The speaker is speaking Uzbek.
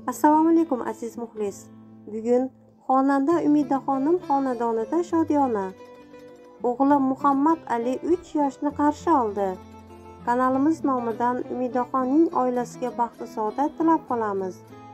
Assalomu alaykum aziz muxlis. Bugun xonanda Umidaxonim xonadonida shodiyona. O'g'li Muhammad Ali 3 yoshni qarshi oldi. Kanalimiz nomidan Umidaxonning oilasiga baxtu saodat tilab qolamiz.